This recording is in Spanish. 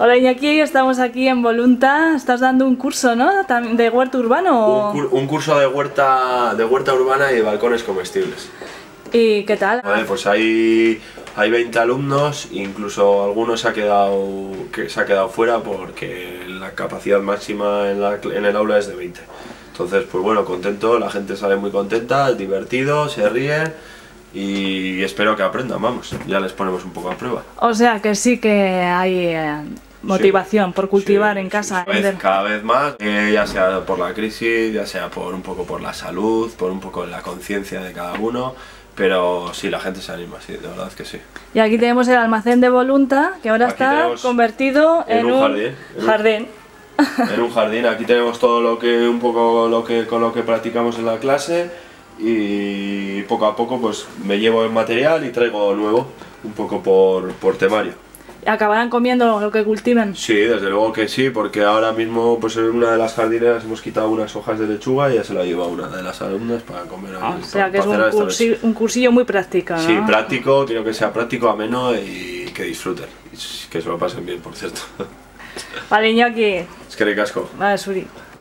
Hola Iñaki, estamos aquí en Volunta. Estás dando un curso, ¿no? ¿De huerto urbano? Un curso de huerta urbana y de balcones comestibles. ¿Y qué tal? Vale, pues hay 20 alumnos, incluso algunos se ha quedado fuera porque la capacidad máxima en el aula es de 20. Entonces, pues bueno, contento, la gente sale muy contenta, es divertido, se ríen y espero que aprendan, vamos, ya les ponemos un poco a prueba. O sea que sí que hay motivación por cultivar en casa. Cada vez más, ya sea por la crisis, ya sea por un poco por la salud, por un poco la conciencia de cada uno. Pero sí, la gente se anima, sí, de verdad que sí. Y aquí tenemos el almacén de Volunta, que ahora Aquí está convertido en un jardín. En un jardín, aquí tenemos todo con lo que practicamos en la clase y poco a poco pues me llevo el material y traigo nuevo, un poco por temario. ¿Acabarán comiendo lo que cultiven? Sí, desde luego que sí, porque ahora mismo pues en una de las jardineras hemos quitado unas hojas de lechuga y ya se la lleva una de las alumnas para comer. O sea que es un cursillo muy práctico, ¿no? Sí, práctico, quiero que sea práctico, ameno y que disfruten, que se lo pasen bien, por cierto. Vale, Iñaki. Eskerrik asko. Vale, Suri.